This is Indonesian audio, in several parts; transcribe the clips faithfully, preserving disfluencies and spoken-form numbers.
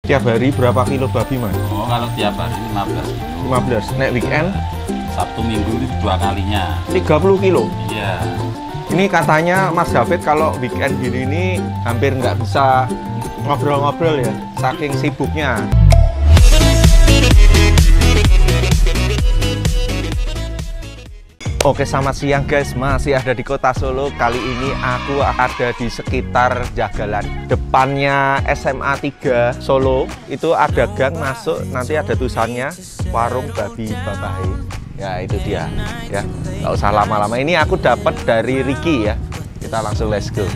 Tiap hari berapa kilo babi, Mas? Oh, kalau tiap hari lima belas kilo. lima belas. Nek weekend? Sabtu Minggu itu dua kalinya. tiga puluh kilo? Iya. Ini katanya Mas David kalau weekend gini ini hampir nggak bisa ngobrol-ngobrol ya, saking sibuknya. Oke, selamat siang guys, masih ada di kota Solo. Kali ini aku ada di sekitar Jagalan. Depannya S M A tiga Solo, itu ada gang masuk, nanti ada tulisannya Warung Babi Babahe. Ya, itu dia. Ya, nggak usah lama-lama. Ini aku dapat dari Ricky ya. Kita langsung let's go.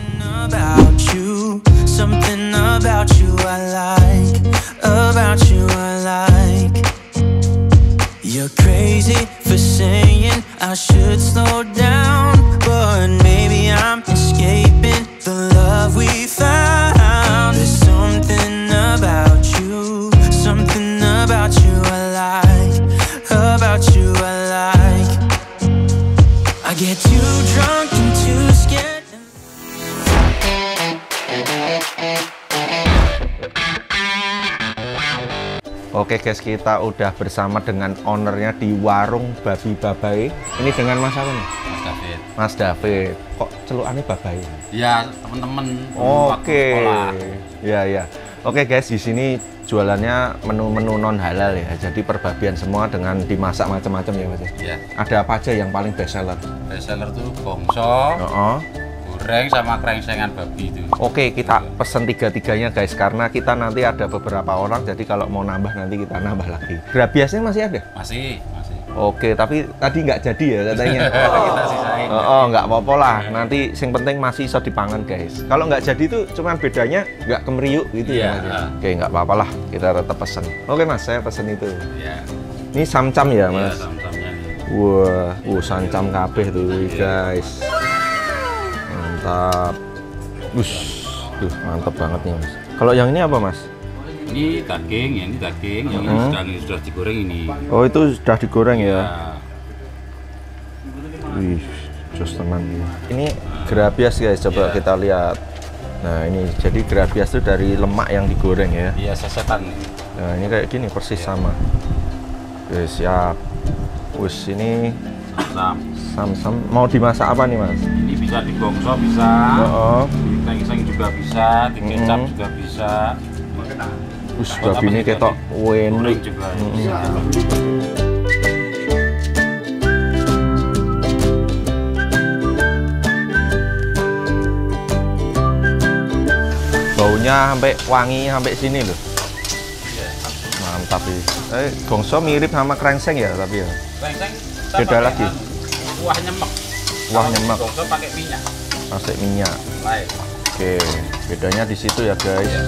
Something about you I like, about you I like. You're crazy for saying I should slow down, but maybe I'm escaping the love we found. There's something about you, something about you I like, about you I like. I get too drunk and too scared. Oke guys, kita udah bersama dengan ownernya di Warung Babi Babahe. Ini dengan Mas apa nih? Mas David. Mas David. Kok celukannya Babahe? Ya, teman-teman. Oke. Ya ya. Oke guys, di sini jualannya menu-menu non halal ya. Jadi perbabian semua dengan dimasak macam-macam ya Mas. Ya. Ada apa aja yang paling best seller? Best seller tuh gongso, Oh. goreng sama krengsengan babi itu. Oke, kita pesen tiga-tiganya guys, karena kita nanti ada beberapa orang, jadi kalau mau nambah nanti kita nambah lagi. Grabiasnya masih ada? Masih, masih. Oke, tapi tadi nggak jadi ya katanya. Kita sisain. Oh, oh nggak apa-apa lah. Nanti yang penting masih iso dipangan guys. Kalau nggak jadi tuh cuman bedanya nggak kemeriuk gitu ya. Iya. Mas, ya? Oke, nggak apa-apa lah. Kita tetap pesen. Oke mas, saya pesen itu. Iya. Ini samcam ya Iya, mas? sam-samnya nih. Wah, uh, samcam kabeh tuh guys. Mantap. Ush, tuh mantap banget nih mas. Kalau yang ini apa mas? Ini daging, ya ini daging, yang ini Hmm. sudah, sudah digoreng ini. Oh itu sudah digoreng ya? Ya. Wih, jos teman. Ini grabias guys, coba Ya. kita lihat. Nah ini jadi grabias itu dari lemak yang digoreng ya. Iya, sesetan. Nah ini kayak gini persis sama. Oke siap. Wus ini Sam. sam-sam. Mau dimasak apa nih mas? Ini bisa digongso bisa, Oh, di krengseng juga bisa, di kecap Mm. juga bisa. wus Apa babi ini nih, ketok goreng wene. juga Mm. bisa. Baunya sampai wangi sampai sini loh. Iya. Mantap sih. Eh, gongso mirip sama krengseng ya tapi ya. Krengseng kita Beda pakai lagi. anu, kuah nyemek. Kuah Kalau nyemek. Gongso pakai minyak. Masih minyak. Lain. Oke, bedanya di situ ya guys. Iya.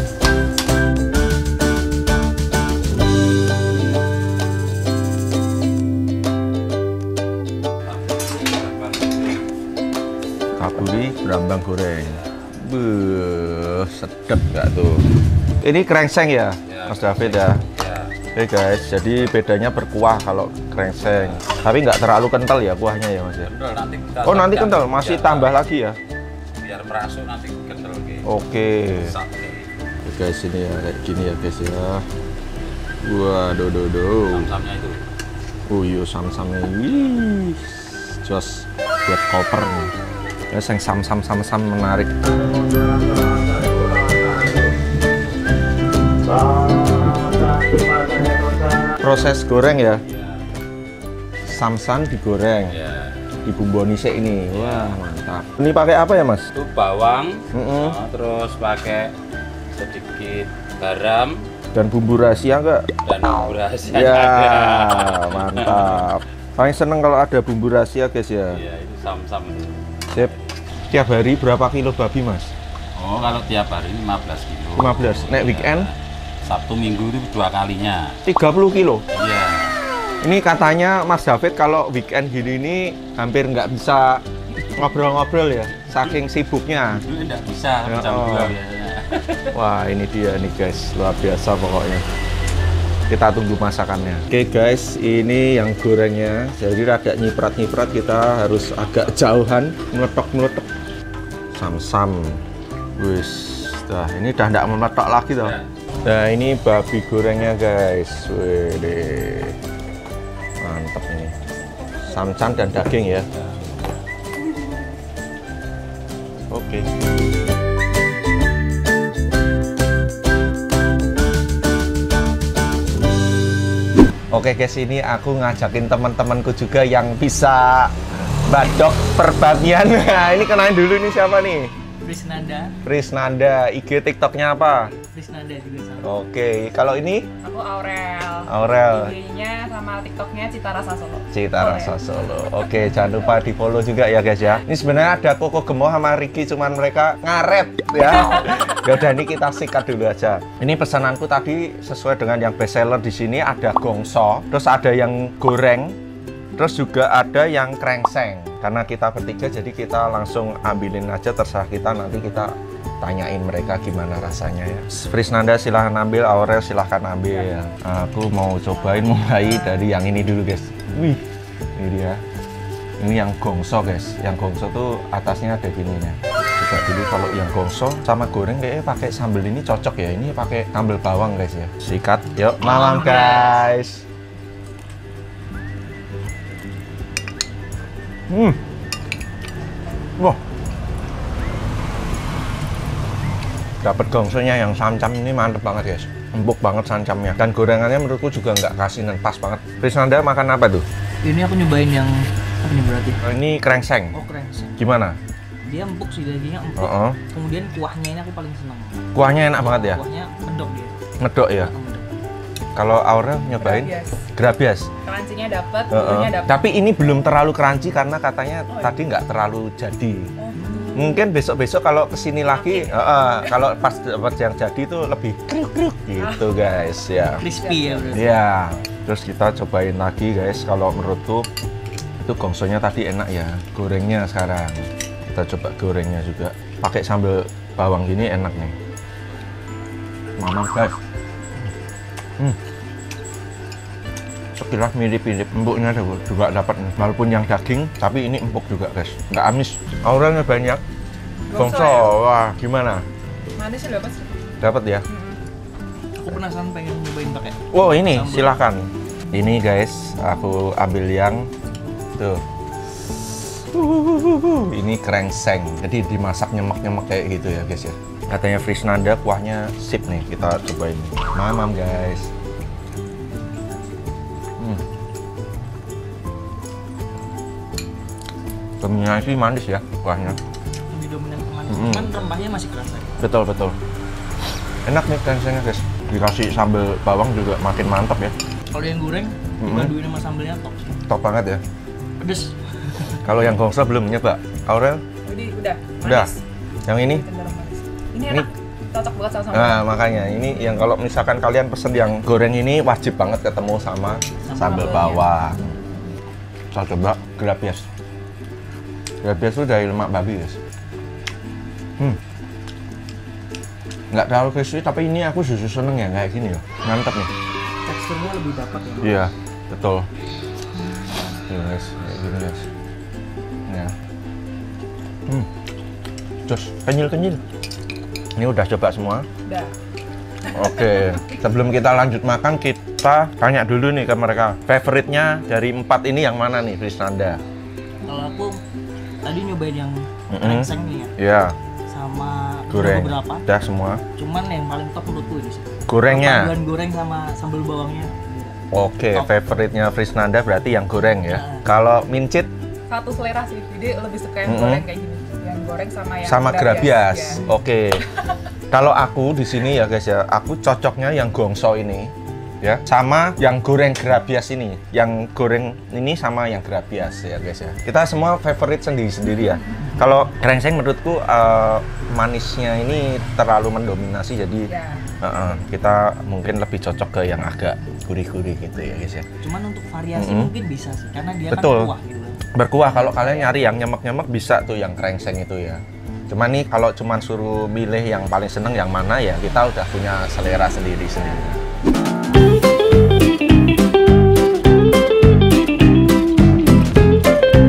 Kaburi berambang goreng. Beuh, sedap gak tuh. Ini krengseng ya, Ya, Mas David ya. Ya. Oke guys, jadi bedanya berkuah kalau krengseng. Tapi nggak terlalu kental ya kuahnya ya Mas ya. Kental nanti kita Oh nanti tambah. kental, masih Biar- tambah lagi ya. Biar merasuk nanti kental ke. Oke. Sate. Oke guys, ini ya kayak gini ya guys ya. Wah, do do do. Sam-samnya itu. Oh iya sam-samnya. Wih, jos buat koper nih. Ya, yang sam-sam sam-sam menarik. Proses goreng ya. Samsan digoreng, Ya. dibumboni sik ini. Wah, mantap. Ini pakai apa ya, Mas? Itu bawang, Mm-mm. nah, terus pakai sedikit garam Dan bumbu rahasia enggak? dan bumbu rahasia Ya, ada. mantap. Paling seneng kalau ada bumbu rahasia, guys ya. Iya, itu sam-sam itu. Sip. Tiap hari berapa kilo babi, Mas? Oh, kalau tiap hari lima belas kilo. lima belas. Nek weekend? Sabtu Minggu itu dua kalinya. tiga puluh kilo. Iya. Ini katanya Mas David kalau weekend gini ini hampir nggak bisa ngobrol-ngobrol ya, saking sibuknya. Dulu enggak bisa Ya, jam oh. dua biasanya. Wah ini dia nih guys, luar biasa pokoknya. Kita tunggu masakannya. Oke guys, ini yang gorengnya. Jadi rada nyiprat-nyiprat, kita harus agak jauhan, meletok-meletok. Sam-sam. Wis, dah ini udah nggak meletok lagi toh. Ya. Nah ini babi gorengnya guys. Wede. Mantap ini. Samcan dan daging ya. Oke. Oke guys, ini aku ngajakin teman-temanku juga yang bisa badok perbabian. Nah, ini kenalin dulu nih siapa nih? Prisnanda. Prisnanda, I G TikToknya apa? Prisnanda juga sama. Oke, kalau ini? Aku Aurel. Aurel. I G-nya sama TikToknya Cita Rasa Solo. Cita Rasa Solo. Oke, jangan lupa di follow juga ya guys ya. Ini sebenarnya ada Koko Gemo sama Ricky, cuman mereka ngaret ya. Yaudah, ini kita sikat dulu aja. Ini pesananku tadi sesuai dengan yang best seller di sini, ada gongso, terus ada yang goreng, terus juga ada yang krengseng. Karena kita bertiga, jadi kita langsung ambilin aja, terserah kita, nanti kita tanyain mereka gimana rasanya ya. Prisnanda silahkan ambil, Aurel silahkan ambil. Aku mau cobain mulai dari yang ini dulu guys. Wih, ini dia. Ini yang gongso guys. Yang gongso tuh atasnya ada gininya. Coba dulu kalau yang gongso sama goreng kayaknya pakai sambal ini cocok ya. Ini pakai sambal bawang guys ya. Sikat, yuk malam guys. Hmm. Wah. Dapat gongsonya yang samcam ini mantep banget guys. Empuk banget sancamnya. Dan gorengannya menurutku juga nggak kasinan, pas banget. Prisnanda makan apa tuh? Ini aku nyobain yang apa nih berarti? Oh, ini krengseng. Oh, krengseng. Gimana? Dia empuk sih, dagingnya empuk. Uh -uh. Kemudian kuahnya ini aku paling senang. Kuahnya enak banget ya? Kuahnya medok dia. Medok ya? Kalau Aurel nyobain? Grabias. Grabias. Crunchy-nya dapat, Uh -uh. bumbunya dapat. Tapi ini belum terlalu crunchy karena katanya oh, iya. tadi nggak terlalu jadi. Oh. Mungkin besok-besok kalau kesini lagi, uh, uh, kalau pas dapat yang jadi itu lebih kruk-kruk gitu guys ya. Crispy ya berarti. Ya, terus kita cobain lagi guys. Kalau menurutku itu gongsonya tadi enak ya. Gorengnya sekarang kita coba gorengnya juga. Pakai sambal bawang gini enak nih. Mamam guys. Hmm. Sekilas mirip-mirip, empuknya juga dapat nih. Walaupun yang daging, tapi ini empuk juga guys, nggak amis. Aurelnya banyak. Gongso, ya? Wah gimana? Manisnya dapat sih. Dapat ya? Hmm. Aku penasaran pengen nyobain pakai. Wow ini, sambal. silahkan. Ini guys, aku ambil yang tuh. Uhuhuhu. Ini krengseng, jadi dimasak nyemek-nyemek kayak gitu ya guys ya. Katanya Prisnanda kuahnya sip nih, kita cobain. Mamam guys. Hmm. Dominasi manis ya kuahnya. Lebih dominan ke manis, Mm-hmm. cuman rempahnya masih kerasa. Betul betul. Enak nih krengsengnya guys. Dikasih sambal bawang juga makin mantap ya. Kalau yang goreng, Mm-hmm. dipaduin sama sambelnya top sih. Top banget ya. Pedes. Kalau yang gongso belum nyoba. Aurel? Jadi udah. Manis. Udah. Yang ini? Cenderung manis. Ini Ini- enak. Cocok banget sama Nah sambal. makanya ini yang kalau misalkan kalian pesen yang goreng ini wajib banget ketemu sama sambal bawang. Saya coba grabias. Grabias itu dari lemak babi guys. Hmm. Nggak terlalu crispy tapi ini aku justru seneng ya kayak gini loh. Mantap nih. Teksturnya lebih dapat ya. Iya betul. Tuh guys, kayak gini guys. Ya. Hmm. Jos, kenyil-kenyil. Ini udah coba semua. Udah. Oke, sebelum kita lanjut makan, kita tanya dulu nih ke mereka. Favoritnya dari empat ini yang mana nih, Prisnanda? Kalau aku tadi nyobain yang Mm-mm. krengseng nih ya, Iya, sama goreng. beberapa. Udah semua. Cuman yang paling top menurutku ini sih. Gorengnya. Paduan goreng sama sambal bawangnya. Oke, Top. favoritnya Prisnanda berarti yang goreng ya. Nah. Kalau mincit Satu selera sih. Jadi lebih suka yang Mm-mm. goreng kayak gini. Yang goreng sama yang sama grabias. Ya. Oke. Kalau aku di sini ya guys ya, aku cocoknya yang gongso ini ya, sama yang goreng grabias ini. Yang goreng ini sama yang grabias ya guys ya. Kita semua favorit sendiri-sendiri ya. Kalau krengseng menurutku uh, manisnya ini terlalu mendominasi jadi Ya. uh-uh, kita mungkin lebih cocok ke yang agak gurih-gurih gitu ya guys ya. Cuman untuk variasi Mm-mm. mungkin bisa sih, karena dia Betul. kan kuah gitu. Berkuah, kalau kalian nyari yang nyemek-nyemek bisa tuh yang krengseng itu ya. Cuman nih kalau cuman suruh milih yang paling seneng yang mana ya kita udah punya selera sendiri-sendiri.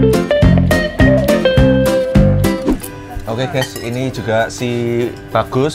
Oke guys, ini juga si Bagus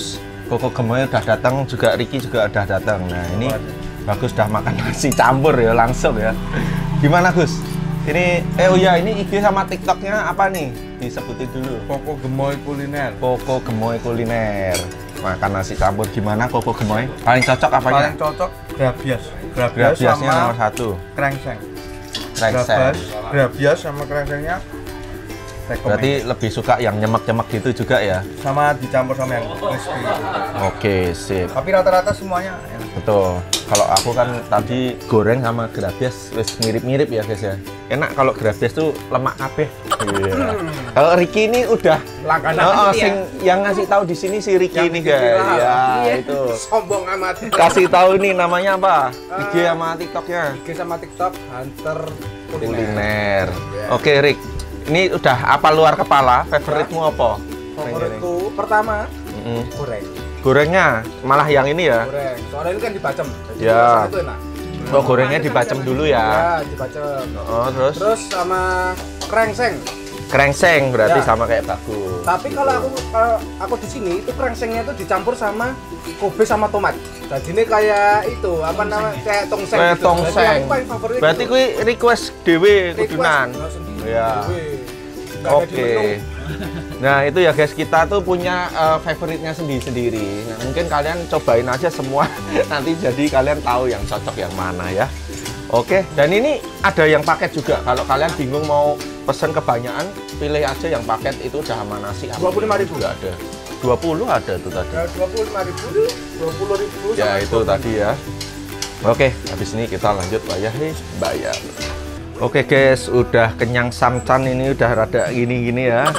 Koko gemoy udah datang, juga Ricky juga udah datang. Nah ini Bagus udah makan nasi campur ya langsung ya. Gimana Gus? Ini, eh oh ya ini I G sama TikToknya apa nih? Disebutin dulu. Koko Gemoy Kuliner. Koko Gemoy Kuliner. Makan nasi campur gimana Koko Gemoy? Paling cocok apanya? Paling cocok grabias. Grabiasnya sama nomor satu. Krengseng. Krengseng. Grabias sama krengsengnya. Berarti lebih suka yang nyemek-nyemek gitu juga ya? Sama dicampur sama yang crispy. Oke, sip. Tapi rata-rata semuanya enak. Betul. Kalau aku kan tadi goreng sama grabias wis mirip-mirip ya guys ya. Enak kalau grabias tuh lemak kabeh. Iya. Kalau Ricky ini udah Langganan oh, oh, gitu ya? sing yang ngasih tahu di sini si Ricky ini guys. Ya, itu. Sombong amat. Kasih tahu nih namanya apa? I G sama TikToknya. I G sama TikTok Hunter Kuliner. Kuliner. Yeah. Oke, Rick. Ini udah apa luar kepala? Favoritmu apa? Favoritku pertama Mm-mm. goreng. Gorengnya malah yang ini ya. Goreng. Soalnya ini kan dibacem. Jadi Ya. rasanya itu enak. Oh, gorengnya dibacem dulu ya. Ya, dibacem. Oh, terus Terus sama krengseng. krengseng berarti Ya. sama kayak Bagus. Tapi kalau aku kalau aku di sini itu krengsengnya itu dicampur sama kobe sama tomat. Jadi ini kayak itu apa namanya kayak tongseng. Kayak gitu. tongseng. Jadi aku paling favorit Berarti itu. kuwi request dhewe Request, kudunan. nggak sendiri. Ya. Dewe. Nggak ada di Oke. menu. Nah, itu ya guys, kita tuh punya uh, favoritnya sendiri-sendiri. Nah, mungkin kalian cobain aja semua nanti jadi kalian tahu yang cocok yang mana ya. Oke, dan ini ada yang paket juga. Kalau kalian bingung mau pesen kebanyakan, pilih aja yang paket itu udah sama nasi. dua puluh lima ribu juga ada. dua puluh ada tuh tadi. Ya, dua puluh lima ribu, dua puluh ribu. Ya itu tadi ya. Oke, habis ini kita lanjut bayar, hei, bayar. Oke guys, udah kenyang samcan ini udah rada gini-gini ya.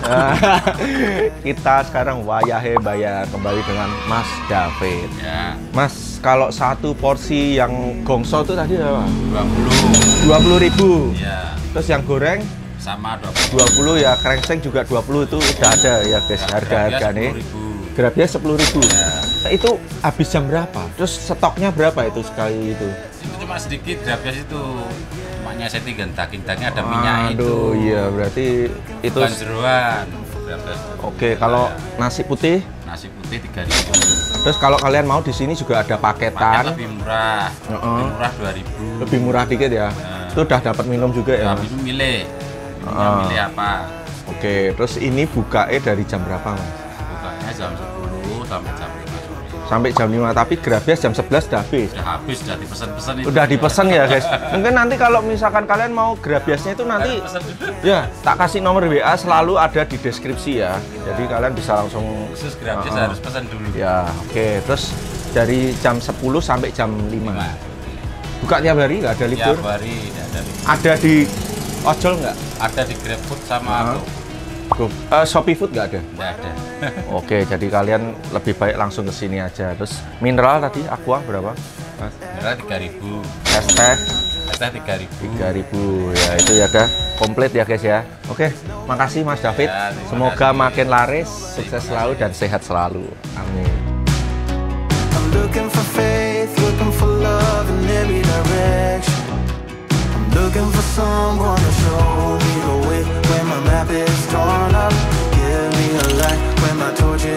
Kita sekarang wayahe bayar kembali dengan Mas David. Ya, Mas, kalau satu porsi yang gongso itu tadi apa? dua puluh. dua puluh ribu. Ya, Terus yang goreng sama dua puluh. dua puluh ya, krengseng juga dua puluh itu udah ada ya guys, harga-harga nih. Grabias sepuluh ribu. Ya. Nah, itu habis jam berapa? Terus stoknya berapa itu sekali itu? Itu cuma sedikit, grabias itu cuma nyeseti daging-dagingnya ada minyak itu. Aduh, iya berarti itu. Bukan jeroan. Grabias. Oke, kalau nasi putih, Nasi putih tiga ribu. terus kalau kalian mau di sini juga ada Paket paketan, lebih murah. Heeh. Lebih murah dua ribu. lebih murah dikit ya. Nah. Itu udah dapat minum juga ya. Tapi milih. Ah. Milih apa? Oke, terus ini bukae dari jam berapa, Mas? Bukanya jam sepuluh sampai jam lima sore. Sampai jam lima, tapi grabias jam sebelas udah habis. Udah habis, udah dipesan-pesan itu. Udah dipesan ya, guys. Mungkin nanti kalau misalkan kalian mau grabiasnya itu nanti Pesan dulu. ya tak kasih nomor W A selalu ada di deskripsi ya. Jadi kalian bisa langsung Khusus grabias Ah. harus pesan dulu. ya, oke. Terus dari jam sepuluh sampai jam lima. Lima. Buka tiap hari nggak ada libur? Tiap hari ada di, Ada di ojol nggak? ada di GrabFood sama Ah. aku. Go. Eh, Shopee Food nggak ada? Nggak ada. Oke, jadi kalian lebih baik langsung ke sini aja. Terus mineral tadi aqua berapa? Mas? Merah tiga ribu. Es teh Es teh tiga ribu. tiga ribu. Ya itu ya dah komplit ya guys ya. Oke, makasih Mas David. Ya, terima Semoga kasih. makin laris, sukses selalu dan sehat selalu. Amin. I'm looking for faith, looking for love in every direction. I'm looking for someone to show me the way when my map is torn up. Give me a light when my torch